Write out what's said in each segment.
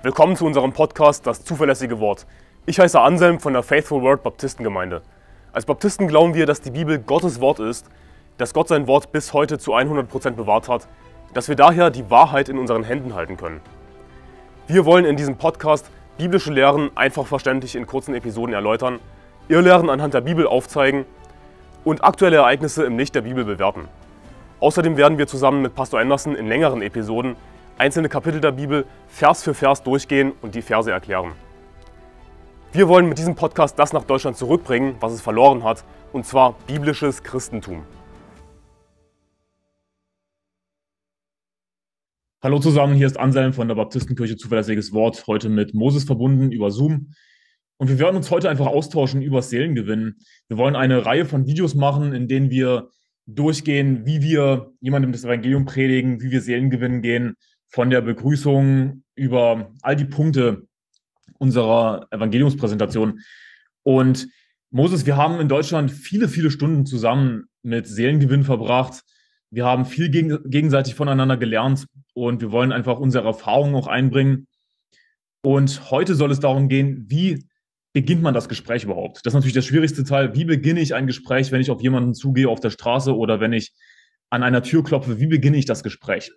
Willkommen zu unserem Podcast Das zuverlässige Wort. Ich heiße Anselm von der Faithful Word Baptistengemeinde. Als Baptisten glauben wir, dass die Bibel Gottes Wort ist, dass Gott sein Wort bis heute zu 100% bewahrt hat, dass wir daher die Wahrheit in unseren Händen halten können. Wir wollen in diesem Podcast biblische Lehren einfach verständlich in kurzen Episoden erläutern, Irrlehren anhand der Bibel aufzeigen und aktuelle Ereignisse im Licht der Bibel bewerten. Außerdem werden wir zusammen mit Pastor Anderson in längeren Episoden einzelne Kapitel der Bibel Vers für Vers durchgehen und die Verse erklären. Wir wollen mit diesem Podcast das nach Deutschland zurückbringen, was es verloren hat, und zwar biblisches Christentum. Hallo zusammen, hier ist Anselm von der Baptistenkirche Zuverlässiges Wort, heute mit Moses verbunden über Zoom. Und wir werden uns heute einfach austauschen über Seelengewinn. Wir wollen eine Reihe von Videos machen, in denen wir durchgehen, wie wir jemandem das Evangelium predigen, wie wir Seelengewinn gehen, von der Begrüßung über all die Punkte unserer Evangeliumspräsentation. Und Moses, wir haben in Deutschland viele Stunden zusammen mit Seelengewinn verbracht. Wir haben viel gegenseitig voneinander gelernt und wir wollen einfach unsere Erfahrungen auch einbringen. Und heute soll es darum gehen, wie beginnt man das Gespräch überhaupt? Das ist natürlich der schwierigste Teil. Wie beginne ich ein Gespräch, wenn ich auf jemanden zugehe auf der Straße oder wenn ich an einer Tür klopfe? Wie beginne ich das Gespräch?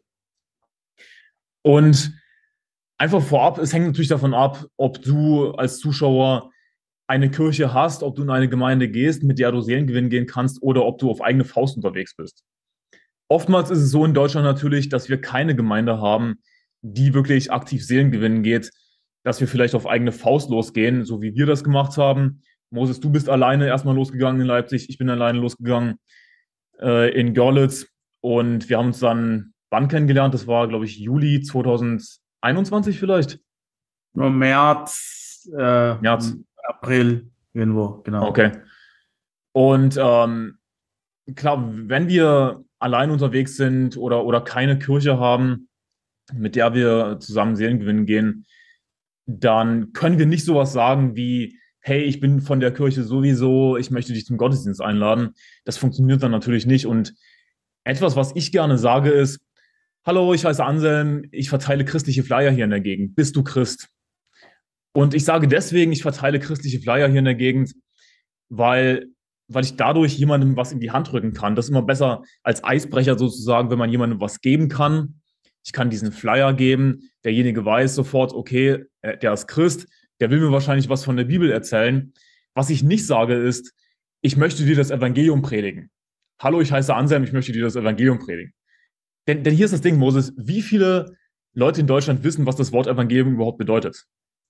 Und einfach vorab, es hängt natürlich davon ab, ob du als Zuschauer eine Kirche hast, ob du in eine Gemeinde gehst, mit der du Seelengewinn gehen kannst, oder ob du auf eigene Faust unterwegs bist. Oftmals ist es so in Deutschland natürlich, dass wir keine Gemeinde haben, die wirklich aktiv Seelengewinn geht, dass wir vielleicht auf eigene Faust losgehen, so wie wir das gemacht haben. Moses, du bist alleine erstmal losgegangen in Leipzig, ich bin alleine losgegangen in Görlitz und wir haben uns dann wann kennengelernt? Das war, glaube ich, Juli 2021 vielleicht? März, März. April, irgendwo, genau. Okay. Und klar, wenn wir allein unterwegs sind oder keine Kirche haben, mit der wir zusammen Seelengewinn gehen, dann können wir nicht sowas sagen wie, hey, ich bin von der Kirche sowieso, ich möchte dich zum Gottesdienst einladen. Das funktioniert dann natürlich nicht. Und etwas, was ich gerne sage, ist, hallo, ich heiße Anselm, ich verteile christliche Flyer hier in der Gegend. Bist du Christ? Und ich sage deswegen, ich verteile christliche Flyer hier in der Gegend, weil ich dadurch jemandem was in die Hand drücken kann. Das ist immer besser als Eisbrecher sozusagen, wenn man jemandem was geben kann. Ich kann diesen Flyer geben, derjenige weiß sofort, okay, der ist Christ, der will mir wahrscheinlich was von der Bibel erzählen. Was ich nicht sage ist, ich möchte dir das Evangelium predigen. Hallo, ich heiße Anselm, ich möchte dir das Evangelium predigen. Denn hier ist das Ding, Moses, wie viele Leute in Deutschland wissen, was das Wort Evangelium überhaupt bedeutet?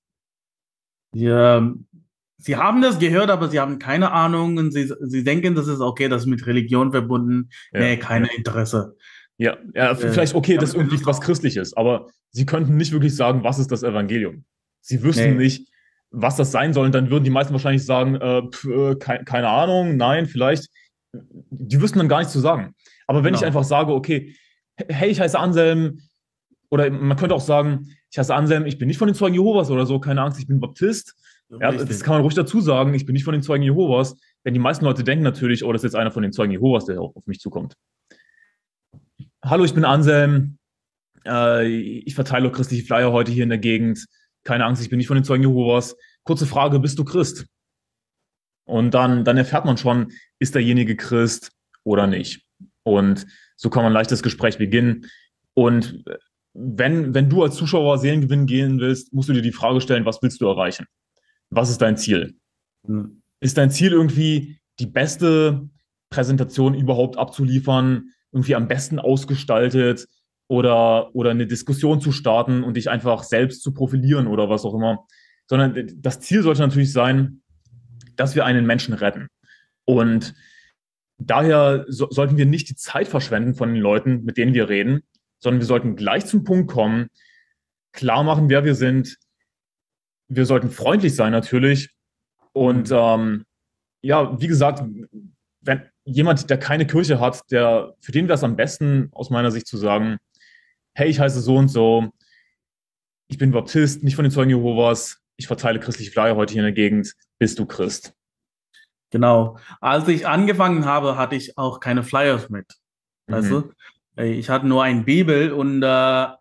Ja, sie haben das gehört, aber sie haben keine Ahnung und sie denken, das ist okay, das ist mit Religion verbunden. Ja, Nee, kein Interesse. Ja, vielleicht okay, das ist irgendwie was Christliches, aber sie könnten nicht wirklich sagen, was ist das Evangelium. Sie wüssten nicht, was das sein soll, und dann würden die meisten wahrscheinlich sagen, keine Ahnung, nein, vielleicht. Die wüssten dann gar nichts zu sagen. Aber wenn ich einfach sage, okay, hey, ich heiße Anselm, oder man könnte auch sagen, ich heiße Anselm, ich bin nicht von den Zeugen Jehovas oder so, keine Angst, ich bin Baptist. Ja, das kann man ruhig dazu sagen, ich bin nicht von den Zeugen Jehovas, denn die meisten Leute denken natürlich, oh, das ist jetzt einer von den Zeugen Jehovas, der auf mich zukommt. Hallo, ich bin Anselm, ich verteile christliche Flyer heute hier in der Gegend, keine Angst, ich bin nicht von den Zeugen Jehovas. Kurze Frage, bist du Christ? Und dann erfährt man schon, ist derjenige Christ oder nicht. Und so kann man leicht das Gespräch beginnen. Und wenn du als Zuschauer Seelengewinn gehen willst, musst du dir die Frage stellen, was willst du erreichen? Was ist dein Ziel? Ist dein Ziel irgendwie, die beste Präsentation überhaupt abzuliefern, irgendwie am besten ausgestaltet oder eine Diskussion zu starten und dich einfach selbst zu profilieren oder was auch immer? Sondern das Ziel sollte natürlich sein, dass wir einen Menschen retten. Und daher sollten wir nicht die Zeit verschwenden von den Leuten, mit denen wir reden, sondern wir sollten gleich zum Punkt kommen, klar machen, wer wir sind. Wir sollten freundlich sein natürlich. Und ja, wie gesagt, wenn jemand, der keine Kirche hat, für den wäre es am besten, aus meiner Sicht, zu sagen, hey, ich heiße so und so, ich bin Baptist, nicht von den Zeugen Jehovas, ich verteile christliche Flyer heute hier in der Gegend, bist du Christ? Genau. Als ich angefangen habe, hatte ich auch keine Flyers mit. Weißt du? Ich hatte nur eine Bibel und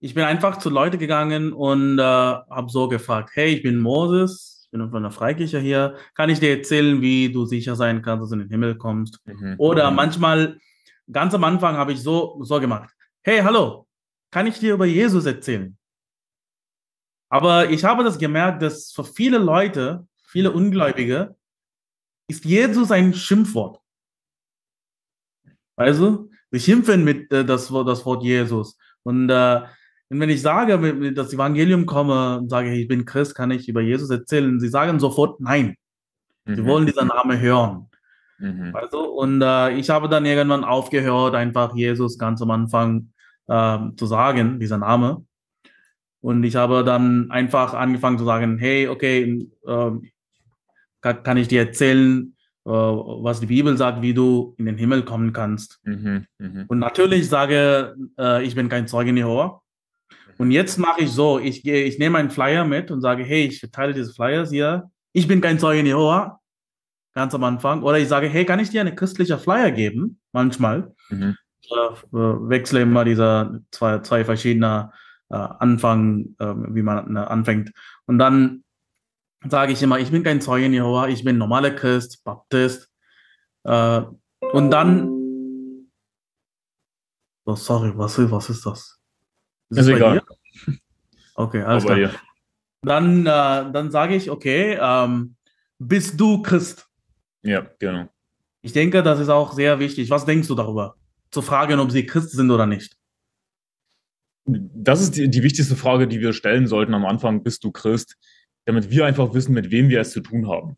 ich bin einfach zu Leuten gegangen und habe so gefragt, hey, ich bin Moses, ich bin von der Freikirche hier, kann ich dir erzählen, wie du sicher sein kannst, dass du in den Himmel kommst? Oder manchmal, ganz am Anfang habe ich so gemacht, hey, hallo, kann ich dir über Jesus erzählen? Aber ich habe das gemerkt, dass für viele Leute, viele Ungläubige, ist Jesus ein Schimpfwort. Also, sie schimpfen mit das Wort Jesus. Und wenn ich sage, mit das Evangelium komme und sage, hey, ich bin Christ, kann ich über Jesus erzählen, sie sagen sofort nein. Sie wollen diesen Namen hören. Also, und ich habe dann irgendwann aufgehört, einfach Jesus ganz am Anfang zu sagen, dieser Name. Und ich habe dann einfach angefangen zu sagen, hey, okay, kann ich dir erzählen, was die Bibel sagt, wie du in den Himmel kommen kannst. Und natürlich sage ich bin kein Zeuge Jehova. Und jetzt mache ich so, ich nehme einen Flyer mit und sage, hey, ich verteile diese Flyers hier. Ich bin kein Zeuge Jehova, ganz am Anfang. Oder ich sage, hey, kann ich dir eine christliche Flyer geben? Manchmal. Wechsle immer diese zwei verschiedene Anfang, wie man anfängt. Und dann sage ich immer, ich bin kein Zeuge Jehova, ich bin normaler Christ, Baptist. Und dann, oh, sorry, was ist das? Ist egal. Dir? Okay, alles klar. Dann sage ich, okay, bist du Christ? Ja, genau. Ich denke, das ist auch sehr wichtig. Was denkst du darüber? Zu fragen, ob sie Christ sind oder nicht. Das ist die wichtigste Frage, die wir stellen sollten am Anfang. Bist du Christ? Damit wir einfach wissen, mit wem wir es zu tun haben.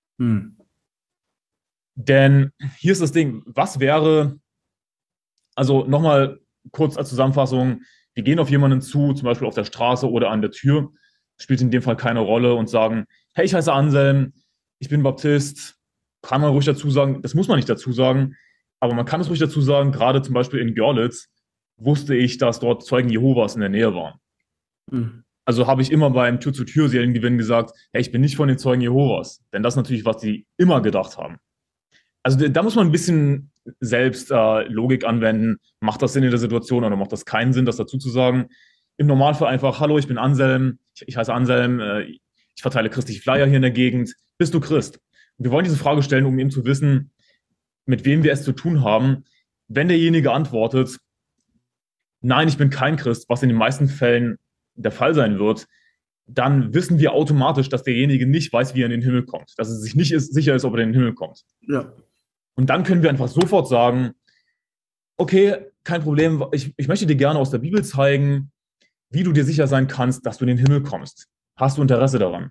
Denn hier ist das Ding, was wäre, also nochmal kurz als Zusammenfassung, wir gehen auf jemanden zu, zum Beispiel auf der Straße oder an der Tür, spielt in dem Fall keine Rolle und sagen, hey, ich heiße Anselm, ich bin Baptist, kann man ruhig dazu sagen, das muss man nicht dazu sagen, aber man kann es ruhig dazu sagen, gerade zum Beispiel in Görlitz wusste ich, dass dort Zeugen Jehovas in der Nähe waren. Also habe ich immer beim Tür-zu-Tür-Seriengewinn gesagt, hey, ich bin nicht von den Zeugen Jehovas. Denn das ist natürlich, was die immer gedacht haben. Also da muss man ein bisschen selbst Logik anwenden. Macht das Sinn in der Situation oder macht das keinen Sinn, das dazu zu sagen? Im Normalfall einfach, hallo, ich bin Anselm, ich heiße Anselm, ich verteile christliche Flyer hier in der Gegend. Bist du Christ? Und wir wollen diese Frage stellen, um eben zu wissen, mit wem wir es zu tun haben. Wenn derjenige antwortet, nein, ich bin kein Christ, was in den meisten Fällen der Fall sein wird, dann wissen wir automatisch, dass derjenige nicht weiß, wie er in den Himmel kommt. Dass er sich nicht sicher ist, ob er in den Himmel kommt. Ja. Und dann können wir einfach sofort sagen, okay, kein Problem, ich möchte dir gerne aus der Bibel zeigen, wie du dir sicher sein kannst, dass du in den Himmel kommst. Hast du Interesse daran?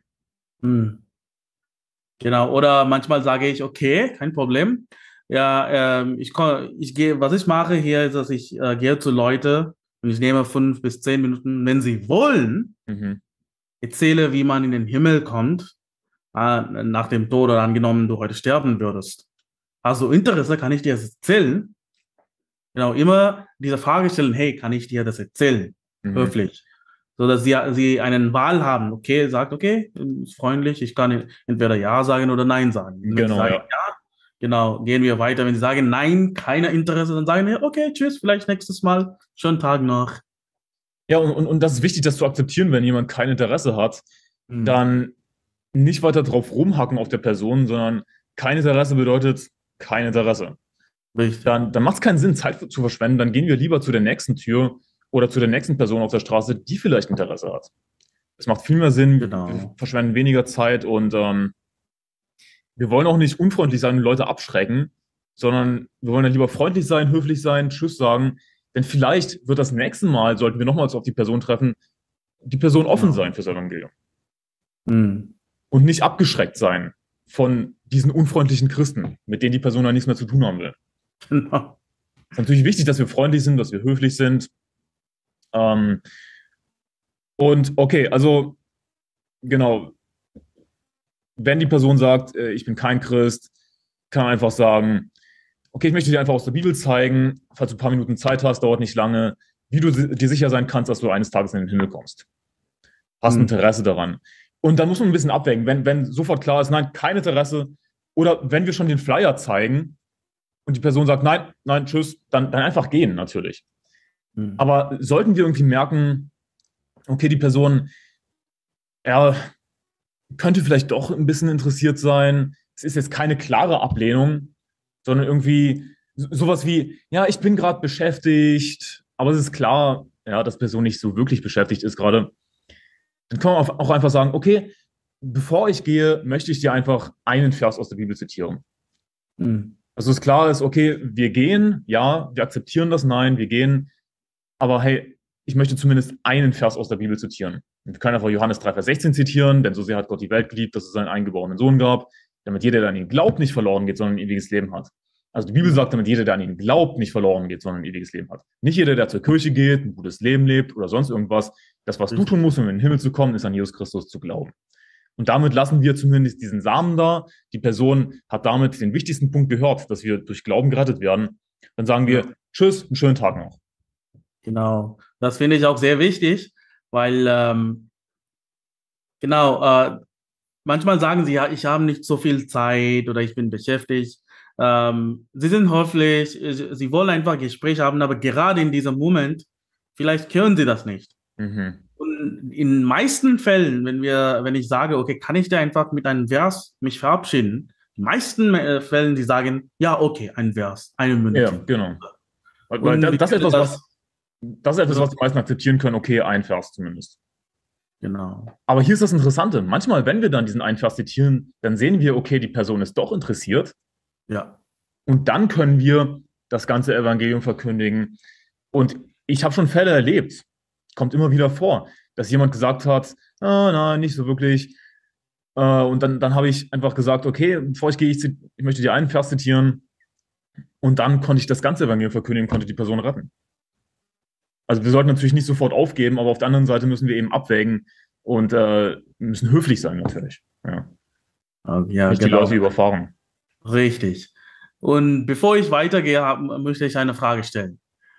Genau, oder manchmal sage ich, okay, kein Problem. Ja, was ich mache hier ist, dass ich gehe zu Leuten und ich nehme 5 bis 10 Minuten, wenn sie wollen, erzähle, wie man in den Himmel kommt, nach dem Tod oder angenommen, du heute sterben würdest. Hast du Interesse, kann ich dir das erzählen? Genau, immer diese Frage stellen, hey, kann ich dir das erzählen? Höflich. So dass sie eine Wahl haben. Okay, sagt, okay, ist freundlich, ich kann entweder Ja sagen oder Nein sagen. Genau, sagen, ja. Genau, gehen wir weiter. Wenn sie sagen, nein, keiner Interesse, dann sagen wir, okay, tschüss, vielleicht nächstes Mal. Schönen Tag noch. Ja, und das ist wichtig, das zu akzeptieren, wenn jemand kein Interesse hat, dann nicht weiter drauf rumhacken auf der Person, sondern kein Interesse bedeutet kein Interesse. Richtig. Dann macht es keinen Sinn, Zeit zu verschwenden. Dann gehen wir lieber zu der nächsten Tür oder zu der nächsten Person auf der Straße, die vielleicht Interesse hat. Es macht viel mehr Sinn, wir verschwenden weniger Zeit und wir wollen auch nicht unfreundlich sein und Leute abschrecken, sondern wir wollen dann lieber freundlich sein, höflich sein, Tschüss sagen. Denn vielleicht wird das nächste Mal, sollten wir nochmals auf die Person treffen, die Person offen sein fürs Evangelium. Und nicht abgeschreckt sein von diesen unfreundlichen Christen, mit denen die Person dann nichts mehr zu tun haben will. Genau. Es ist natürlich wichtig, dass wir freundlich sind, dass wir höflich sind. Und okay, also genau, wenn die Person sagt, ich bin kein Christ, kann man einfach sagen, okay, ich möchte dir einfach aus der Bibel zeigen, falls du ein paar Minuten Zeit hast, dauert nicht lange, wie du dir sicher sein kannst, dass du eines Tages in den Himmel kommst. Hast Interesse daran. Und dann muss man ein bisschen abwägen, wenn sofort klar ist, nein, kein Interesse, oder wenn wir schon den Flyer zeigen und die Person sagt, nein, tschüss, dann einfach gehen natürlich. Aber sollten wir irgendwie merken, okay, die Person, ja, könnte vielleicht doch ein bisschen interessiert sein. Es ist jetzt keine klare Ablehnung, sondern irgendwie sowas wie, ja, ich bin gerade beschäftigt, aber es ist klar, ja, dass Person nicht so wirklich beschäftigt ist gerade. Dann kann man auch einfach sagen, okay, bevor ich gehe, möchte ich dir einfach einen Vers aus der Bibel zitieren. Also es klar ist, okay, wir gehen, ja, wir akzeptieren das, nein, wir gehen, aber hey, ich möchte zumindest einen Vers aus der Bibel zitieren. Wir können einfach Johannes 3, Vers 16 zitieren, denn so sehr hat Gott die Welt geliebt, dass es seinen eingeborenen Sohn gab, damit jeder, der an ihn glaubt, nicht verloren geht, sondern ein ewiges Leben hat. Also die Bibel sagt, damit jeder, der an ihn glaubt, nicht verloren geht, sondern ein ewiges Leben hat. Nicht jeder, der zur Kirche geht, ein gutes Leben lebt oder sonst irgendwas. Das, was du tun musst, um in den Himmel zu kommen, ist an Jesus Christus zu glauben. Und damit lassen wir zumindest diesen Samen da. Die Person hat damit den wichtigsten Punkt gehört, dass wir durch Glauben gerettet werden. Dann sagen wir, tschüss, einen schönen Tag noch. Genau, das finde ich auch sehr wichtig, weil manchmal sagen sie, ja, ich habe nicht so viel Zeit oder ich bin beschäftigt. Sie sind höflich, sie wollen einfach Gespräch haben, aber gerade in diesem Moment, vielleicht können sie das nicht. Und in den meisten Fällen, wenn ich sage, okay, kann ich da einfach mit einem Vers mich verabschieden? In den meisten Fällen, die sagen, ja, okay, ein Vers, eine Minute. Ja, genau. Weil das ist etwas, was die meisten akzeptieren können, okay, ein Vers zumindest. Genau. Aber hier ist das Interessante. Manchmal, wenn wir dann diesen einen Vers zitieren, dann sehen wir, okay, die Person ist doch interessiert. Ja. Und dann können wir das ganze Evangelium verkündigen. Und ich habe schon Fälle erlebt, kommt immer wieder vor, dass jemand gesagt hat, nein, nicht so wirklich. Und dann habe ich einfach gesagt, okay, bevor ich gehe, ich möchte dir einen Vers zitieren. Und dann konnte ich das ganze Evangelium verkündigen, konnte die Person retten. Also wir sollten natürlich nicht sofort aufgeben, aber auf der anderen Seite müssen wir eben abwägen und müssen höflich sein natürlich. Ja, ja, nicht die Leute überfahren. Richtig. Und bevor ich weitergehe, möchte ich eine Frage stellen.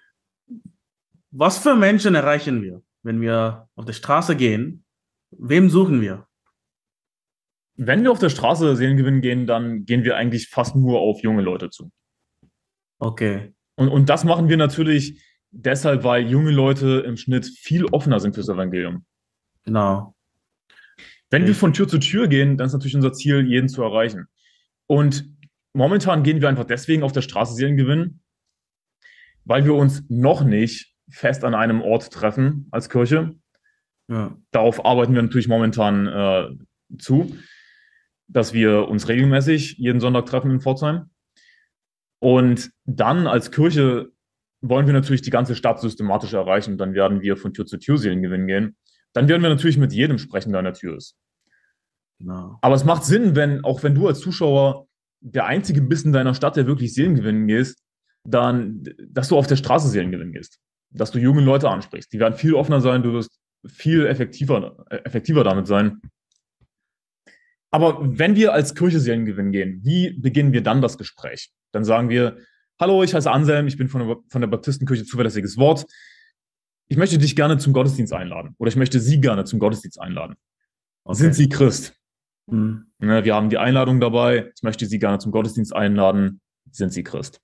Was für Menschen erreichen wir, wenn wir auf der Straße gehen? Wem suchen wir? Wenn wir auf der Straße Seelengewinn gehen, dann gehen wir eigentlich fast nur auf junge Leute zu. Okay. Und das machen wir natürlich deshalb, weil junge Leute im Schnitt viel offener sind fürs Evangelium. Genau. Wenn wir von Tür zu Tür gehen, dann ist natürlich unser Ziel, jeden zu erreichen. Und momentan gehen wir einfach deswegen auf der Straße Seelengewinn, weil wir uns noch nicht fest an einem Ort treffen als Kirche. Ja. Darauf arbeiten wir natürlich momentan zu, dass wir uns regelmäßig jeden Sonntag treffen in Pforzheim. Und dann als Kirche wollen wir natürlich die ganze Stadt systematisch erreichen. Dann werden wir von Tür zu Tür Seelengewinn gehen. Dann werden wir natürlich mit jedem sprechen, der an der Tür ist. Genau. Aber es macht Sinn, auch wenn du als Zuschauer der Einzige bist in deiner Stadt, der wirklich Seelengewinn gehst, dann, dass du auf der Straße Seelengewinn gehst. Dass du junge Leute ansprichst. Die werden viel offener sein, du wirst viel effektiver damit sein. Aber wenn wir als Kirche Seelengewinn gehen, wie beginnen wir dann das Gespräch? Dann sagen wir, hallo, ich heiße Anselm, ich bin von der Baptistenkirche Zuverlässiges Wort. Ich möchte dich gerne zum Gottesdienst einladen. Oder ich möchte Sie gerne zum Gottesdienst einladen. Okay. Sind Sie Christ? Wir haben die Einladung dabei. Ich möchte Sie gerne zum Gottesdienst einladen. Sind Sie Christ?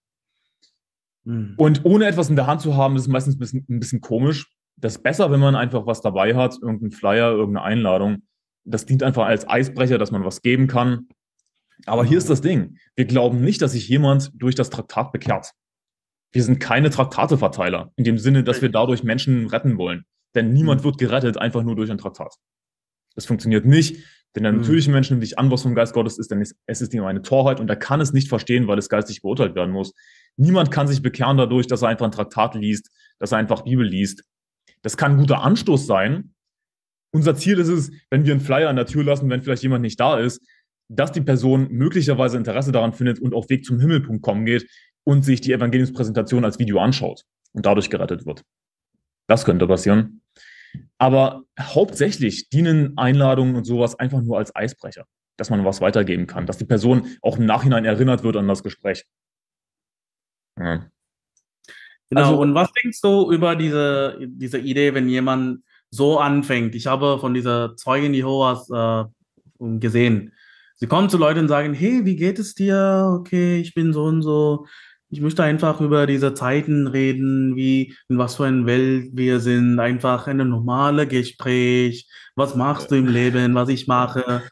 Und ohne etwas in der Hand zu haben, ist es meistens ein bisschen komisch. Das ist besser, wenn man einfach was dabei hat, irgendeinen Flyer, irgendeine Einladung. Das dient einfach als Eisbrecher, dass man was geben kann. Aber hier ist das Ding. Wir glauben nicht, dass sich jemand durch das Traktat bekehrt. Wir sind keine Traktateverteiler, in dem Sinne, dass wir dadurch Menschen retten wollen. Denn niemand wird gerettet einfach nur durch ein Traktat. Das funktioniert nicht, denn der natürliche Mensch nimmt nicht an, was vom Geist Gottes ist, denn es ist ihm eine Torheit und er kann es nicht verstehen, weil es geistig beurteilt werden muss. Niemand kann sich bekehren dadurch, dass er einfach ein Traktat liest, dass er einfach Bibel liest. Das kann ein guter Anstoß sein. Unser Ziel ist es, wenn wir einen Flyer an der Tür lassen, wenn vielleicht jemand nicht da ist, dass die Person möglicherweise Interesse daran findet und auf Weg zum Himmel.com geht und sich die Evangeliumspräsentation als Video anschaut und dadurch gerettet wird. Das könnte passieren. Aber hauptsächlich dienen Einladungen und sowas einfach nur als Eisbrecher, dass man was weitergeben kann, dass die Person auch im Nachhinein erinnert wird an das Gespräch. Ja. Genau, also, und was denkst du über diese Idee, wenn jemand so anfängt? Ich habe von dieser Zeugin Jehovas gesehen. Sie kommen zu Leuten und sagen, hey, wie geht es dir? Okay, ich bin so und so. Ich möchte einfach über diese Zeiten reden, wie, in was für einer Welt wir sind, einfach ein normales Gespräch. Was machst du im Leben, was ich mache?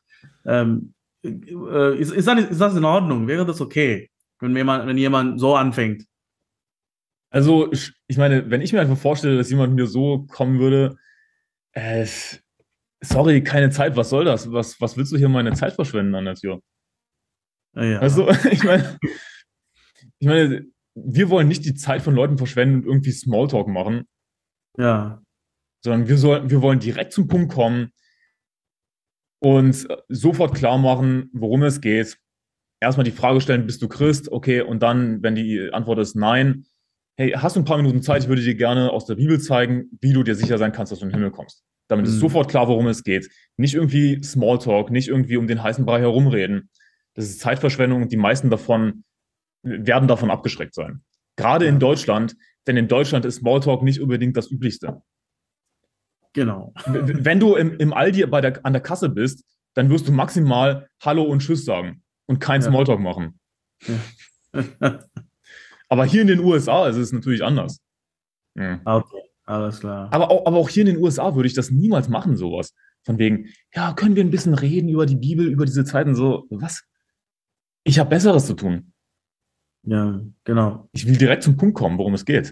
Ist das in Ordnung? Wäre das okay, wenn jemand so anfängt? Also, ich meine, wenn ich mir einfach vorstelle, dass jemand mir so kommen würde, äh, sorry, keine Zeit, was soll das? Was willst du hier meine Zeit verschwenden an der Tür? Weißt Ja, du, ich meine, wir wollen nicht die Zeit von Leuten verschwenden und irgendwie Smalltalk machen, ja, sondern wir wollen direkt zum Punkt kommen und sofort klar machen, worum es geht. Erstmal die Frage stellen, bist du Christ? Okay, und dann, wenn die Antwort ist nein, hey, hast du ein paar Minuten Zeit? Ich würde dir gerne aus der Bibel zeigen, wie du dir sicher sein kannst, dass du in den Himmel kommst. Damit ist hm, sofort klar, worum es geht. Nicht irgendwie Smalltalk, nicht irgendwie um den heißen Brei herumreden. Das ist Zeitverschwendung und die meisten davon werden davon abgeschreckt sein. Gerade in ja, Deutschland, denn in Deutschland ist Smalltalk nicht unbedingt das Üblichste. genau. Wenn du im Aldi an der Kasse bist, dann wirst du maximal Hallo und Tschüss sagen und kein Ja, Smalltalk machen. ja. Aber hier in den USA ist es natürlich anders. Ja. Okay, alles klar. Aber auch hier in den USA würde ich das niemals machen, sowas. Von wegen, ja, können wir ein bisschen reden über die Bibel, über diese Zeiten, so, was? Ich habe Besseres zu tun. Ja, genau. Ich will direkt zum Punkt kommen, worum es geht.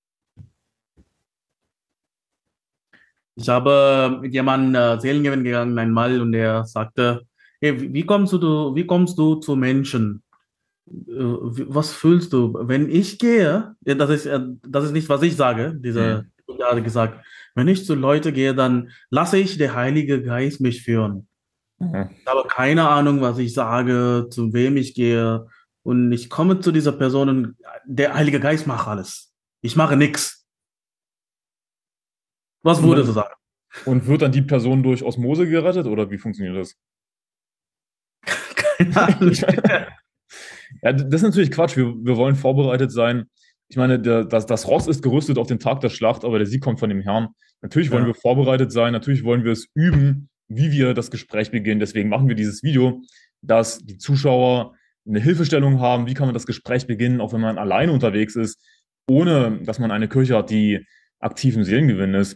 Ich habe mit jemandem Seelengewinn gegangen einmal und der sagte, hey, wie kommst du zu Menschen? Was fühlst du? Wenn ich gehe, ja, das ist nicht, was ich sage, Hm. dieser gerade gesagt, wenn ich zu Leuten gehe, dann lasse ich der Heilige Geist mich führen. Mhm. Ich habe keine Ahnung, was ich sage, zu wem ich gehe und ich komme zu dieser Person und der Heilige Geist macht alles. Ich mache nichts. Was Und würdest du dann, sagen? und wird dann die Person durch Osmose gerettet oder wie funktioniert das? Keine Ahnung. Ja, das ist natürlich Quatsch. Wir wollen vorbereitet sein. Ich meine, das Ross ist gerüstet auf den Tag der Schlacht, aber der Sieg kommt von dem Herrn. Natürlich wollen Ja, wir vorbereitet sein. Natürlich wollen wir es üben, wie wir das Gespräch beginnen. Deswegen machen wir dieses Video, dass die Zuschauer eine Hilfestellung haben. Wie kann man das Gespräch beginnen, auch wenn man alleine unterwegs ist, ohne dass man eine Kirche hat, die aktiv im Seelengewinn ist.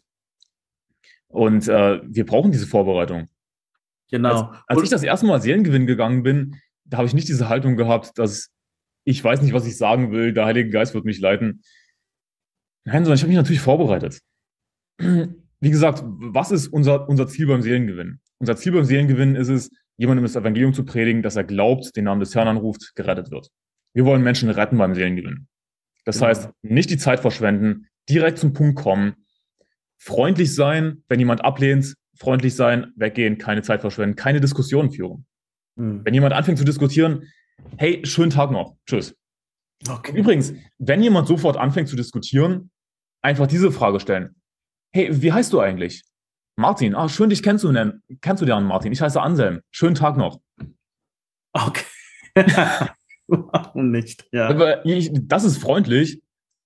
Und wir brauchen diese Vorbereitung. Als, genau. als ich das erste Mal Seelengewinn gegangen bin, da habe ich nicht diese Haltung gehabt, dass ich weiß nicht, was ich sagen will, der Heilige Geist wird mich leiten. Nein, sondern ich habe mich natürlich vorbereitet. Wie gesagt, was ist unser Ziel beim Seelengewinn? Unser Ziel beim Seelengewinn ist es, jemandem das Evangelium zu predigen, dass er glaubt, den Namen des Herrn anruft, gerettet wird. Wir wollen Menschen retten beim Seelengewinn. Das heißt, Genau. nicht die Zeit verschwenden, direkt zum Punkt kommen, freundlich sein, wenn jemand ablehnt, freundlich sein, weggehen, keine Zeit verschwenden, keine Diskussionen führen. Hm. Wenn jemand anfängt zu diskutieren, hey, schönen Tag noch, tschüss. Und Okay. übrigens, wenn jemand sofort anfängt zu diskutieren, einfach diese Frage stellen. Hey, wie heißt du eigentlich? Martin, schön dich kennenzulernen, Martin. Ich heiße Anselm. Schönen Tag noch. Okay. Warum nicht? Ja. Das ist freundlich,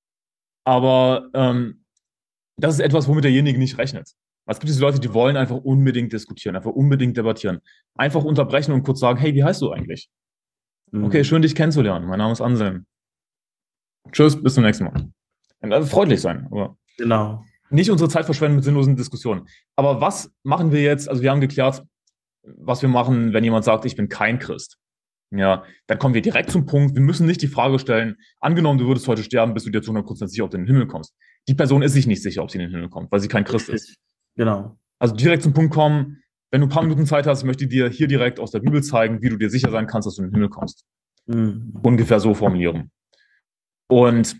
aber das ist etwas, womit derjenige nicht rechnet. Es gibt diese Leute, die wollen einfach unbedingt diskutieren, einfach unbedingt debattieren. Einfach unterbrechen und kurz sagen, hey, wie heißt du eigentlich? Okay, Hm. schön dich kennenzulernen. Mein Name ist Anselm. Tschüss, bis zum nächsten Mal. Also freundlich sein, aber Genau. nicht unsere Zeit verschwenden mit sinnlosen Diskussionen. Aber was machen wir jetzt? Also wir haben geklärt, was wir machen, wenn jemand sagt, ich bin kein Christ. Ja, dann kommen wir direkt zum Punkt. Wir müssen nicht die Frage stellen, angenommen, du würdest heute sterben, bist du dir zu 100% sicher, ob du in den Himmel kommst. Die Person ist sich nicht sicher, ob sie in den Himmel kommt, weil sie kein Christ ist. Richtig. Genau. Also direkt zum Punkt kommen. Wenn du ein paar Minuten Zeit hast, möchte ich dir hier direkt aus der Bibel zeigen, wie du dir sicher sein kannst, dass du in den Himmel kommst. Hm. Ungefähr so formulieren. Und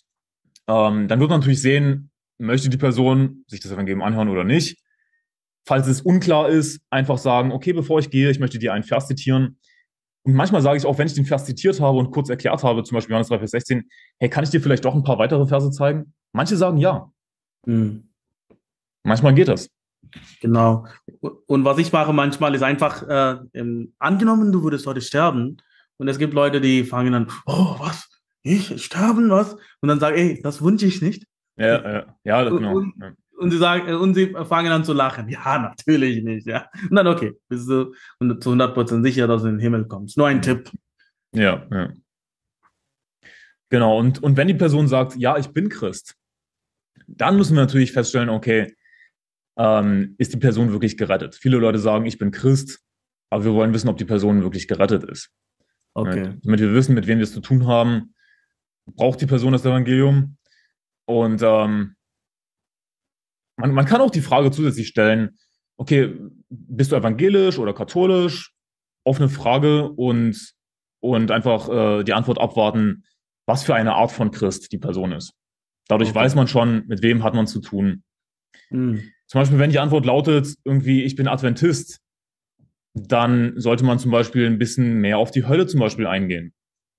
dann wird man natürlich sehen, möchte die Person sich das Evangelium anhören oder nicht. Falls es unklar ist, einfach sagen, okay, bevor ich gehe, ich möchte dir einen Vers zitieren. Und manchmal sage ich auch, wenn ich den Vers zitiert habe und kurz erklärt habe, zum Beispiel Johannes 3, Vers 16, hey, kann ich dir vielleicht doch ein paar weitere Verse zeigen? Manche sagen ja. Hm. Manchmal geht das. Genau. Und was ich mache manchmal ist einfach, angenommen, du würdest heute sterben und es gibt Leute, die fangen an, oh, was? Ich sterben, was? Und dann sagen, ey, das wünsche ich nicht. Ja, Und, genau. und, Ja. und sie fangen an zu lachen. Ja, natürlich nicht, ja. Und dann, okay, bist du zu 100% sicher, dass du in den Himmel kommst. Nur ein Tipp. Ja, ja. Genau, und wenn die Person sagt, ja, ich bin Christ, dann müssen wir natürlich feststellen, okay, ist die Person wirklich gerettet? Viele Leute sagen, ich bin Christ, aber wir wollen wissen, ob die Person wirklich gerettet ist. Okay. Damit wir wissen, mit wem wir es zu tun haben, braucht die Person das Evangelium. Und man kann auch die Frage zusätzlich stellen, okay, bist du evangelisch oder katholisch? Offene Frage und einfach die Antwort abwarten, was für eine Art von Christ die Person ist. Dadurch Okay. weiß man schon, mit wem hat man zu tun. Mhm. Zum Beispiel, wenn die Antwort lautet, irgendwie, ich bin Adventist, dann sollte man zum Beispiel ein bisschen mehr auf die Hölle zum Beispiel eingehen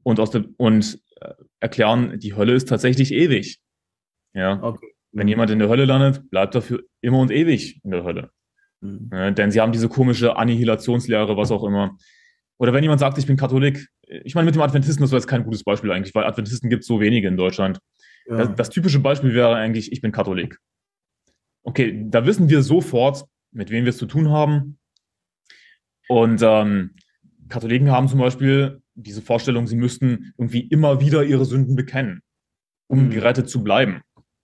und erklären, die Hölle ist tatsächlich ewig. Ja. Okay. Wenn jemand in der Hölle landet, bleibt er für immer und ewig in der Hölle. Mhm. Denn sie haben diese komische Annihilationslehre, was auch immer. Oder wenn jemand sagt, ich bin Katholik, ich meine, mit dem Adventisten, das war jetzt kein gutes Beispiel eigentlich, weil Adventisten gibt es so wenige in Deutschland. Ja. Das typische Beispiel wäre eigentlich, ich bin Katholik. Okay, da wissen wir sofort, mit wem wir es zu tun haben. Und Katholiken haben zum Beispiel diese Vorstellung, sie müssten irgendwie immer wieder ihre Sünden bekennen, um gerettet zu bleiben.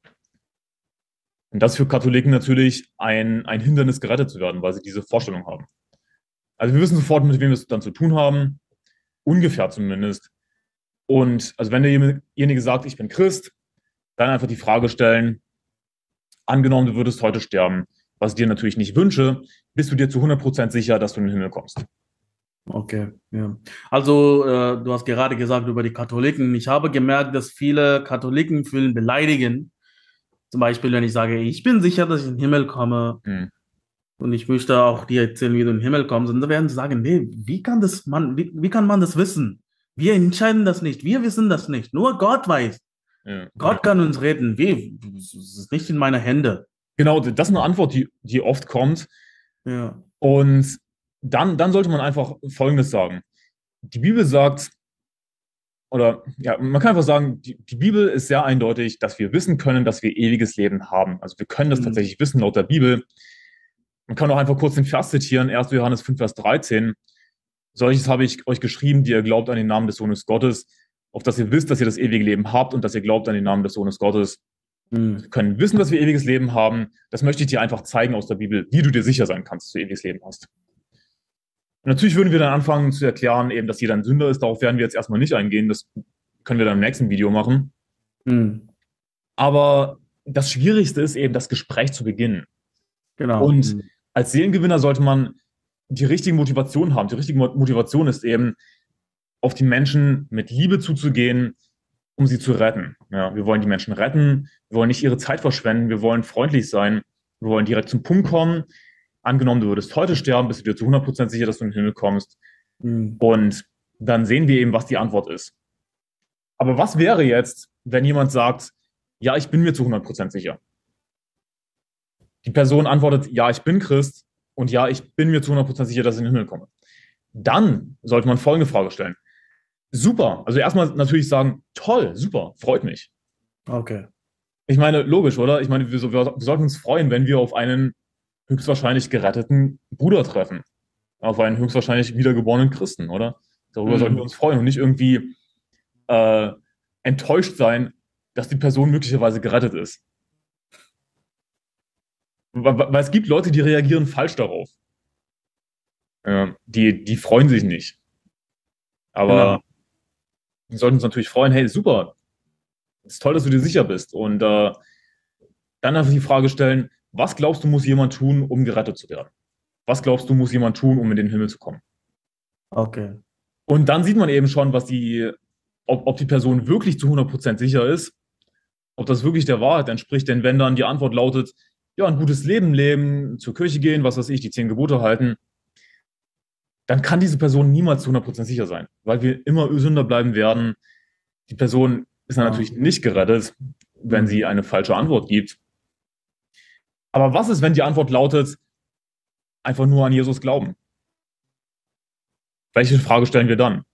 Und das ist für Katholiken natürlich ein Hindernis, gerettet zu werden, weil sie diese Vorstellung haben. Also wir wissen sofort, mit wem wir es dann zu tun haben, ungefähr zumindest. Und also wenn derjenige sagt, ich bin Christ, dann einfach die Frage stellen, angenommen, du würdest heute sterben, was ich dir natürlich nicht wünsche, bist du dir zu 100% sicher, dass du in den Himmel kommst? Okay, ja. Also, du hast gerade gesagt über die Katholiken. Ich habe gemerkt, dass viele Katholiken fühlen beleidigen. Zum Beispiel, wenn ich sage, ich bin sicher, dass ich in den Himmel komme und ich möchte auch dir erzählen, wie du in den Himmel kommst. Und dann werden sie sagen, nee, wie kann man das wissen? Wir entscheiden das nicht. Wir wissen das nicht. Nur Gott weiß. Ja. Gott kann uns retten. Es ist nicht in meiner Hände. Genau, das ist eine Antwort, die oft kommt. Ja. Und dann sollte man einfach Folgendes sagen. Die Bibel sagt, oder ja, man kann einfach sagen, die Bibel ist sehr eindeutig, dass wir wissen können, dass wir ewiges Leben haben. Also wir können das tatsächlich wissen laut der Bibel. Man kann auch einfach kurz den Vers zitieren, 1. Johannes 5, Vers 13. Solches habe ich euch geschrieben, die ihr glaubt an den Namen des Sohnes Gottes, auf dass ihr wisst, dass ihr das ewige Leben habt und dass ihr glaubt an den Namen des Sohnes Gottes. Wir können wissen, dass wir ewiges Leben haben. Das möchte ich dir einfach zeigen aus der Bibel, wie du dir sicher sein kannst, dass du ewiges Leben hast. Und natürlich würden wir dann anfangen zu erklären, eben, dass jeder ein Sünder ist. Darauf werden wir jetzt erstmal nicht eingehen. Das können wir dann im nächsten Video machen. Aber das Schwierigste ist eben, das Gespräch zu beginnen. Genau. Und als Seelengewinner sollte man die richtige Motivation haben. Die richtige Motivation ist eben, auf die Menschen mit Liebe zuzugehen, um sie zu retten. Ja, wir wollen die Menschen retten, wir wollen nicht ihre Zeit verschwenden, wir wollen freundlich sein, wir wollen direkt zum Punkt kommen. Angenommen, du würdest heute sterben, bist du dir zu 100% sicher, dass du in den Himmel kommst. Und dann sehen wir eben, was die Antwort ist. Aber was wäre jetzt, wenn jemand sagt, ja, ich bin mir zu 100% sicher? Die Person antwortet, ja, ich bin Christ und ja, ich bin mir zu 100% sicher, dass ich in den Himmel komme. Dann sollte man folgende Frage stellen. Super. Also erstmal natürlich sagen, toll, super, freut mich. Okay. Ich meine, logisch, oder? Ich meine, wir sollten uns freuen, wenn wir auf einen höchstwahrscheinlich geretteten Bruder treffen. Auf einen höchstwahrscheinlich wiedergeborenen Christen, oder? Darüber sollten wir uns freuen und nicht irgendwie enttäuscht sein, dass die Person möglicherweise gerettet ist. Weil es gibt Leute, die reagieren falsch darauf. Die freuen sich nicht. Aber wir sollten uns natürlich freuen, hey, super, es ist toll, dass du dir sicher bist. Und dann einfach die Frage stellen, was glaubst du, muss jemand tun, um gerettet zu werden? Was glaubst du, muss jemand tun, um in den Himmel zu kommen? Okay. Und dann sieht man eben schon, ob die Person wirklich zu 100% sicher ist, ob das wirklich der Wahrheit entspricht. Denn wenn dann die Antwort lautet, ja, ein gutes Leben leben, zur Kirche gehen, was weiß ich, die 10 Gebote halten, dann kann diese Person niemals zu 100% sicher sein, weil wir immer Sünder bleiben werden. Die Person ist dann natürlich nicht gerettet, wenn sie eine falsche Antwort gibt. Aber was ist, wenn die Antwort lautet, einfach nur an Jesus glauben? Welche Frage stellen wir dann?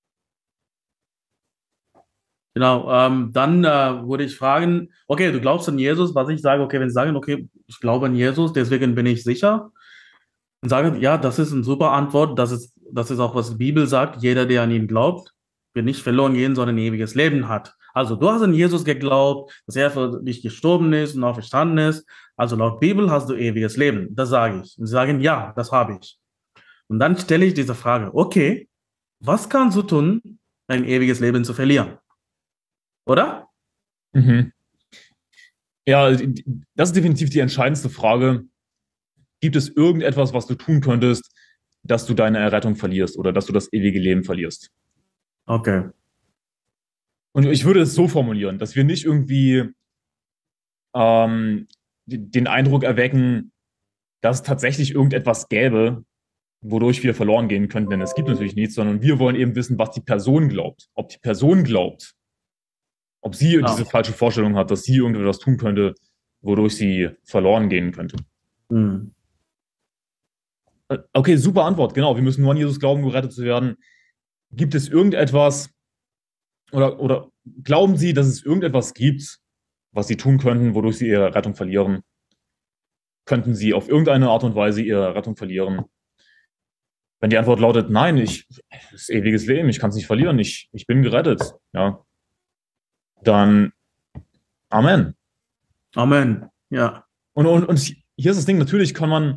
Genau, dann würde ich fragen, okay, du glaubst an Jesus, was ich sage, okay, wenn sie sagen, okay, ich glaube an Jesus, deswegen bin ich sicher, und sage, ja, das ist eine super Antwort, das ist auch, was die Bibel sagt, jeder, der an ihn glaubt, wird nicht verloren gehen, sondern ein ewiges Leben hat. Also, du hast an Jesus geglaubt, dass er für dich gestorben ist und auferstanden ist. Also, laut Bibel hast du ewiges Leben. Das sage ich. Und sie sagen, ja, das habe ich. Und dann stelle ich diese Frage, okay, was kannst du tun, dein ewiges Leben zu verlieren? Oder? Mhm. Ja, das ist definitiv die entscheidendste Frage. Gibt es irgendetwas, was du tun könntest, dass du deine Errettung verlierst oder dass du das ewige Leben verlierst? Okay. Und ich würde es so formulieren, dass wir nicht irgendwie den Eindruck erwecken, dass es tatsächlich irgendetwas gäbe, wodurch wir verloren gehen könnten, denn es gibt natürlich nichts, sondern wir wollen eben wissen, was die Person glaubt. Ob die Person glaubt, ob sie Ja. diese falsche Vorstellung hat, dass sie irgendetwas tun könnte, wodurch sie verloren gehen könnte. Hm. Okay, super Antwort. Genau, wir müssen nur an Jesus glauben, um gerettet zu werden. Gibt es irgendetwas oder glauben Sie, dass es irgendetwas gibt, was Sie tun könnten, wodurch Sie Ihre Rettung verlieren? Könnten Sie auf irgendeine Art und Weise Ihre Rettung verlieren? Wenn die Antwort lautet, nein, das ist ewiges Leben, ich kann es nicht verlieren, ich bin gerettet, ja, dann Amen. Amen. Ja. Und hier ist das Ding, natürlich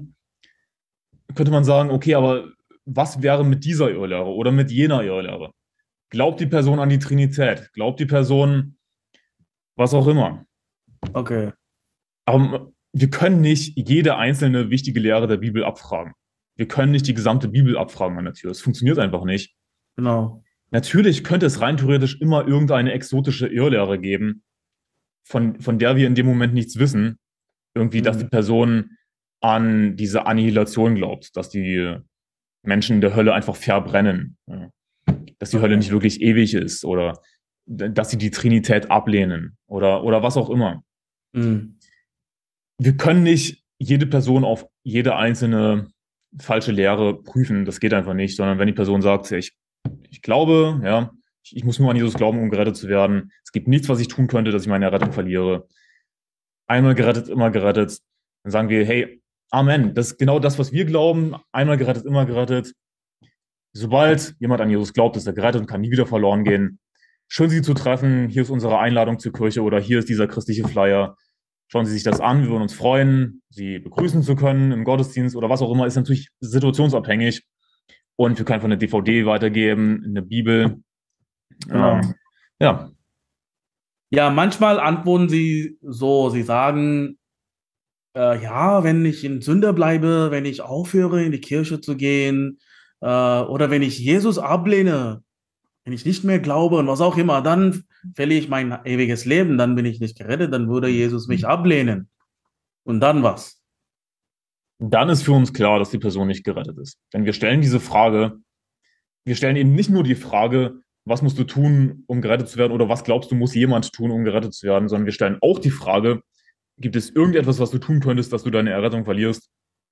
könnte man sagen, okay, aber was wäre mit dieser Irrlehre oder mit jener Irrlehre? Glaubt die Person an die Trinität? Glaubt die Person was auch immer? Okay. Aber wir können nicht jede einzelne wichtige Lehre der Bibel abfragen. Wir können nicht die gesamte Bibel abfragen an der Tür. Das funktioniert einfach nicht. Genau. Natürlich könnte es rein theoretisch immer irgendeine exotische Irrlehre geben, von der wir in dem Moment nichts wissen. Irgendwie, dass die Person an diese Annihilation glaubt, dass die Menschen in der Hölle einfach verbrennen, ja. Dass die Hölle nicht wirklich ewig ist oder dass sie die Trinität ablehnen oder was auch immer. Mhm. Wir können nicht jede Person auf jede einzelne falsche Lehre prüfen. Das geht einfach nicht, sondern wenn die Person sagt, ich glaube, ja, ich muss nur an Jesus glauben, um gerettet zu werden. Es gibt nichts, was ich tun könnte, dass ich meine Errettung verliere. Einmal gerettet, immer gerettet. Dann sagen wir, hey, Amen. Das ist genau das, was wir glauben. Einmal gerettet, immer gerettet. Sobald jemand an Jesus glaubt, ist er gerettet und kann nie wieder verloren gehen. Schön, Sie zu treffen. Hier ist unsere Einladung zur Kirche oder hier ist dieser christliche Flyer. Schauen Sie sich das an. Wir würden uns freuen, Sie begrüßen zu können im Gottesdienst oder was auch immer. Ist natürlich situationsabhängig. Und wir können von eine DVD weitergeben, eine Bibel. Genau. Ja. Ja, manchmal antworten sie so, sie sagen, ja, wenn ich in Sünde bleibe, wenn ich aufhöre, in die Kirche zu gehen, oder wenn ich Jesus ablehne, wenn ich nicht mehr glaube und was auch immer, dann verliere ich mein ewiges Leben, dann bin ich nicht gerettet, dann würde Jesus mich ablehnen. Und dann was? Dann ist für uns klar, dass die Person nicht gerettet ist. Denn wir stellen diese Frage, wir stellen eben nicht nur die Frage, was musst du tun, um gerettet zu werden, oder was glaubst du, muss jemand tun, um gerettet zu werden, sondern wir stellen auch die Frage, gibt es irgendetwas, was du tun könntest, dass du deine Errettung verlierst,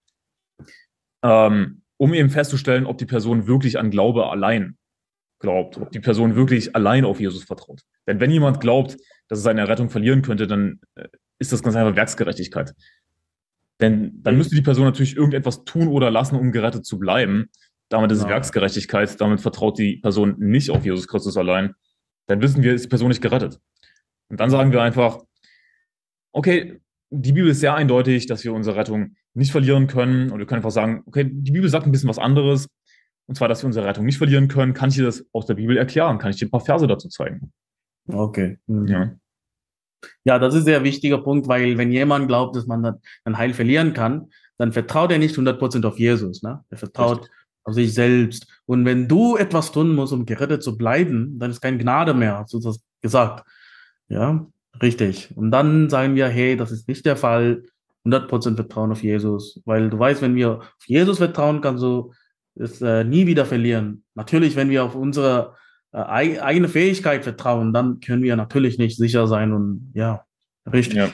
um eben festzustellen, ob die Person wirklich an Glaube allein glaubt, ob die Person wirklich allein auf Jesus vertraut. Denn wenn jemand glaubt, dass er seine Errettung verlieren könnte, dann ist das ganz einfach Werksgerechtigkeit. Denn dann müsste die Person natürlich irgendetwas tun oder lassen, um gerettet zu bleiben. Damit ist es Werksgerechtigkeit, damit vertraut die Person nicht auf Jesus Christus allein. Dann wissen wir, ist die Person nicht gerettet. Und dann sagen wir einfach, okay, die Bibel ist sehr eindeutig, dass wir unsere Rettung nicht verlieren können. Und wir können einfach sagen, okay, die Bibel sagt ein bisschen was anderes. Und zwar, dass wir unsere Rettung nicht verlieren können. Kann ich dir das aus der Bibel erklären? Kann ich dir ein paar Verse dazu zeigen? Okay. Ja. Ja, das ist ein sehr wichtiger Punkt, weil wenn jemand glaubt, dass man dann Heil verlieren kann, dann vertraut er nicht 100% auf Jesus, ne? Er vertraut auf sich selbst. Und wenn du etwas tun musst, um gerettet zu bleiben, dann ist keine Gnade mehr, hast du das gesagt. Ja, richtig. Und dann sagen wir, hey, das ist nicht der Fall. 100% Vertrauen auf Jesus. Weil du weißt, wenn wir auf Jesus vertrauen, kannst du es nie wieder verlieren. Natürlich, wenn wir auf unsere eigene Fähigkeit vertrauen, dann können wir natürlich nicht sicher sein und ja, richtig. Ja.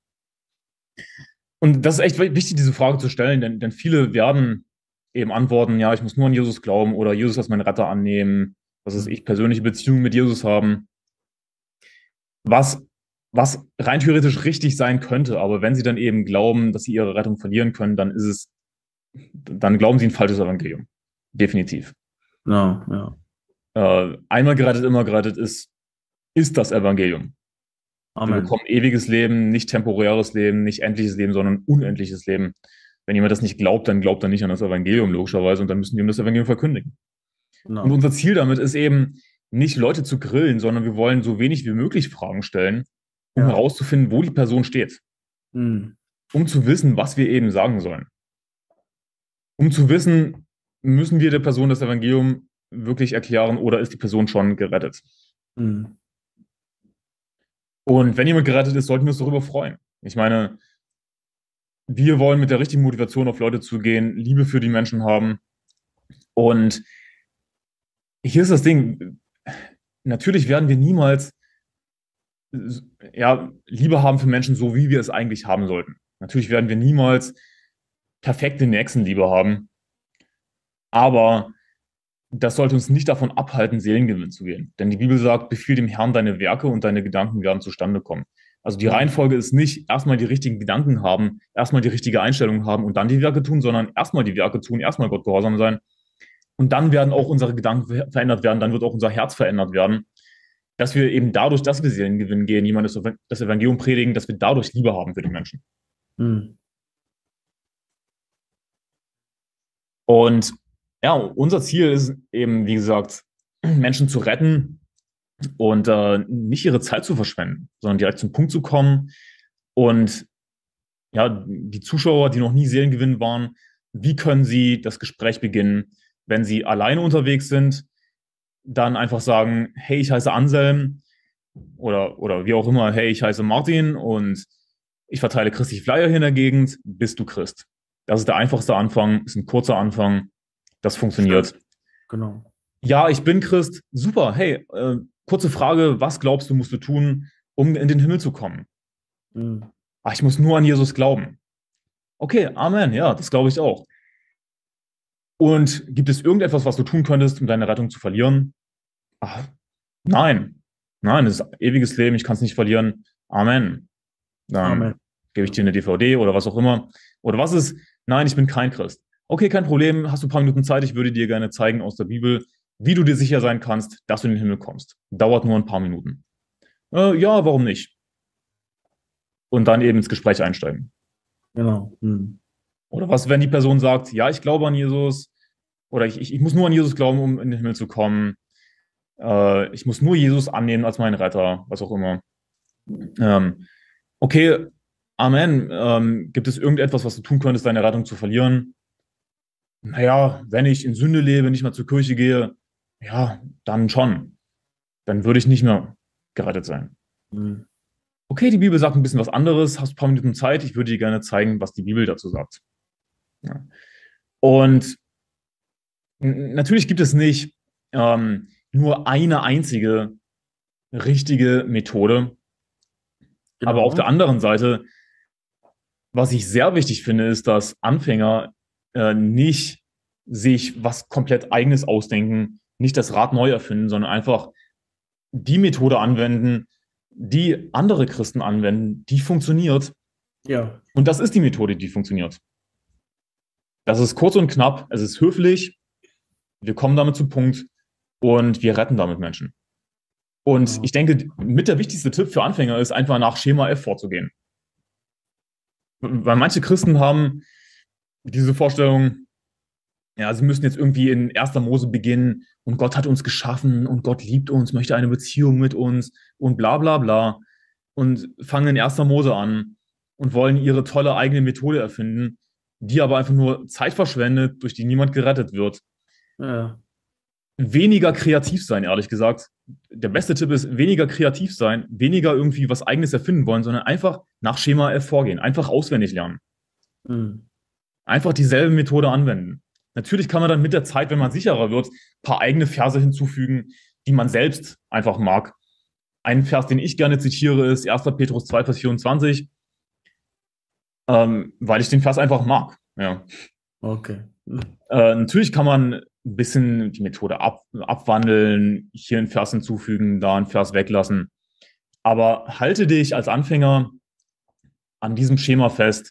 Und das ist echt wichtig, diese Frage zu stellen, denn viele werden eben antworten, ja, ich muss nur an Jesus glauben oder Jesus als meinen Retter annehmen, was ist ich, persönliche Beziehungen mit Jesus haben. Was rein theoretisch richtig sein könnte, aber wenn sie dann eben glauben, dass sie ihre Rettung verlieren können, dann glauben sie ein falsches Evangelium. Definitiv. Ja, ja. Einmal gerettet, immer gerettet ist ist das Evangelium. Amen. Wir bekommen ewiges Leben, nicht temporäres Leben, nicht endliches Leben, sondern unendliches Leben. Wenn jemand das nicht glaubt, dann glaubt er nicht an das Evangelium, logischerweise, und dann müssen wir ihm das Evangelium verkündigen. Genau. Und unser Ziel damit ist eben, nicht Leute zu grillen, sondern wir wollen so wenig wie möglich Fragen stellen, um herauszufinden, wo die Person steht. Mhm. Um zu wissen, was wir eben sagen sollen. Um zu wissen, müssen wir der Person das Evangelium wirklich erklären oder ist die Person schon gerettet? Mhm. Und wenn jemand gerettet ist, sollten wir uns darüber freuen. Ich meine, wir wollen mit der richtigen Motivation auf Leute zugehen, Liebe für die Menschen haben. Und hier ist das Ding, natürlich werden wir niemals Liebe haben für Menschen, so wie wir es eigentlich haben sollten. Natürlich werden wir niemals perfekte Nächstenliebe haben. Aber das sollte uns nicht davon abhalten, Seelengewinn zu gehen. Denn die Bibel sagt, befiehl dem Herrn deine Werke und deine Gedanken werden zustande kommen. Also die Reihenfolge ist nicht erstmal die richtigen Gedanken haben, erstmal die richtige Einstellung haben und dann die Werke tun, sondern erstmal die Werke tun, erstmal Gott gehorsam sein. Und dann werden auch unsere Gedanken verändert werden, dann wird auch unser Herz verändert werden. Dass wir eben dadurch, dass wir Seelengewinn gehen, jemand das Evangelium predigen, dass wir dadurch Liebe haben für die Menschen. Mhm. Und ja, unser Ziel ist eben, wie gesagt, Menschen zu retten und nicht ihre Zeit zu verschwenden, sondern direkt zum Punkt zu kommen und ja, die Zuschauer, die noch nie Seelengewinn waren, wie können sie das Gespräch beginnen, wenn sie alleine unterwegs sind, dann einfach sagen, hey, ich heiße Anselm oder wie auch immer, hey, ich heiße Martin und ich verteile christliche Flyer hier in der Gegend, bist du Christ? Das ist der einfachste Anfang, ist ein kurzer Anfang, das funktioniert. Genau. Ja, ich bin Christ, super, hey, kurze Frage, was glaubst du, musst du tun, um in den Himmel zu kommen? Mhm. Ach, ich muss nur an Jesus glauben. Okay, Amen, ja, das glaube ich auch. Und gibt es irgendetwas, was du tun könntest, um deine Rettung zu verlieren? Ach, nein. Nein, es ist ewiges Leben, ich kann es nicht verlieren. Amen. Dann Amen. gebe ich dir eine DVD oder was auch immer. Oder was ist? Nein, ich bin kein Christ. Okay, kein Problem, hast du ein paar Minuten Zeit, ich würde dir gerne zeigen aus der Bibel, wie du dir sicher sein kannst, dass du in den Himmel kommst. Dauert nur ein paar Minuten. Ja, warum nicht? Und dann eben ins Gespräch einsteigen. Genau. Mhm. Oder was, wenn die Person sagt, ja, ich glaube an Jesus, oder ich muss nur an Jesus glauben, um in den Himmel zu kommen. Ich muss nur Jesus annehmen als meinen Retter, was auch immer. Okay, Amen. Gibt es irgendetwas, was du tun könntest, deine Rettung zu verlieren? Naja, wenn ich in Sünde lebe, nicht mal zur Kirche gehe, ja, dann schon. Dann würde ich nicht mehr gerettet sein. Mhm. Okay, die Bibel sagt ein bisschen was anderes, hast ein paar Minuten Zeit, ich würde dir gerne zeigen, was die Bibel dazu sagt. Ja. Und natürlich gibt es nicht nur eine einzige richtige Methode. Genau. Aber auf der anderen Seite, was ich sehr wichtig finde, ist, dass Anfänger nicht sich was komplett Eigenes ausdenken, nicht das Rad neu erfinden, sondern einfach die Methode anwenden, die andere Christen anwenden, die funktioniert. Ja. Und das ist die Methode, die funktioniert. Das ist kurz und knapp, es ist höflich, wir kommen damit zum Punkt und wir retten damit Menschen. Und ich denke, mit der wichtigste Tipp für Anfänger ist einfach nach Schema F vorzugehen. Weil manche Christen haben diese Vorstellung, ja, sie müssen jetzt irgendwie in 1. Mose beginnen und Gott hat uns geschaffen und Gott liebt uns, möchte eine Beziehung mit uns und bla bla bla und fangen in 1. Mose an und wollen ihre tolle eigene Methode erfinden, die aber einfach nur Zeit verschwendet, durch die niemand gerettet wird. Ja. Weniger kreativ sein, ehrlich gesagt. Der beste Tipp ist, weniger kreativ sein, weniger irgendwie was Eigenes erfinden wollen, sondern einfach nach Schema F vorgehen, einfach auswendig lernen. Mhm. Einfach dieselbe Methode anwenden. Natürlich kann man dann mit der Zeit, wenn man sicherer wird, ein paar eigene Verse hinzufügen, die man selbst einfach mag. Ein Vers, den ich gerne zitiere, ist 1. Petrus 2, Vers 24, weil ich den Vers einfach mag. Ja. Okay. Natürlich kann man ein bisschen die Methode abwandeln, hier einen Vers hinzufügen, da einen Vers weglassen. Aber halte dich als Anfänger an diesem Schema fest.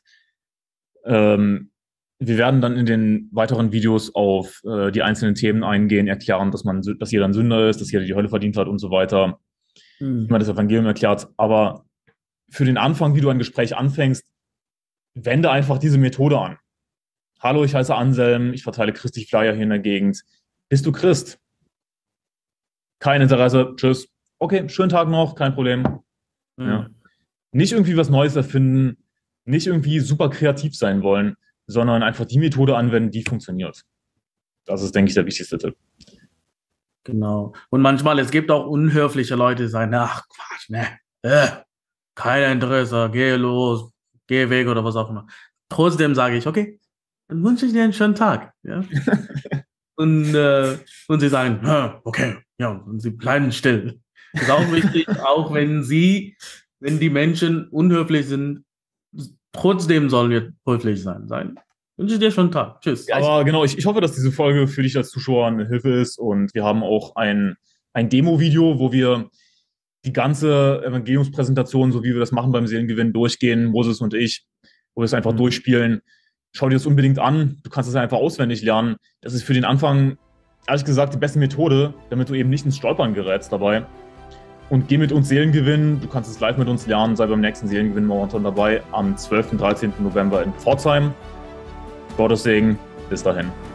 Wir werden dann in den weiteren Videos auf die einzelnen Themen eingehen, erklären, dass jeder ein Sünder ist, dass jeder die Hölle verdient hat und so weiter. wie man das Evangelium erklärt. Aber für den Anfang, wie du ein Gespräch anfängst, wende einfach diese Methode an. Hallo, ich heiße Anselm, ich verteile christliche Flyer hier in der Gegend. Bist du Christ? Kein Interesse, tschüss. Okay, schönen Tag noch, kein Problem. Ja. Nicht irgendwie was Neues erfinden, nicht irgendwie super kreativ sein wollen, sondern einfach die Methode anwenden, die funktioniert. Das ist, denke ich, der wichtigste Tipp. Genau. Und manchmal, es gibt auch unhöfliche Leute, die sagen, ach Quatsch, ne, kein Interesse, geh los, geh weg oder was auch immer. Trotzdem sage ich, okay, dann wünsche ich dir einen schönen Tag. Ja? und sie sagen, okay, ja, und sie bleiben still. Das ist auch wichtig, auch wenn die Menschen unhöflich sind, trotzdem sollen wir höflich sein. Wünsche ich dir schon einen Tag. Tschüss. Ja, aber genau, ich hoffe, dass diese Folge für dich als Zuschauer eine Hilfe ist und wir haben auch ein Demo-Video, wo wir die ganze Evangeliumspräsentation, so wie wir das machen beim Seelengewinn, durchgehen, Moses und ich, wo wir es einfach durchspielen. Schau dir das unbedingt an. Du kannst es einfach auswendig lernen. Das ist für den Anfang, ehrlich gesagt, die beste Methode, damit du eben nicht ins Stolpern gerätst dabei. Und geh mit uns Seelengewinn. Du kannst es live mit uns lernen. Sei beim nächsten Seelengewinn-Marathon dabei am 12. und 13. November in Pforzheim. Gottes Segen. Bis dahin.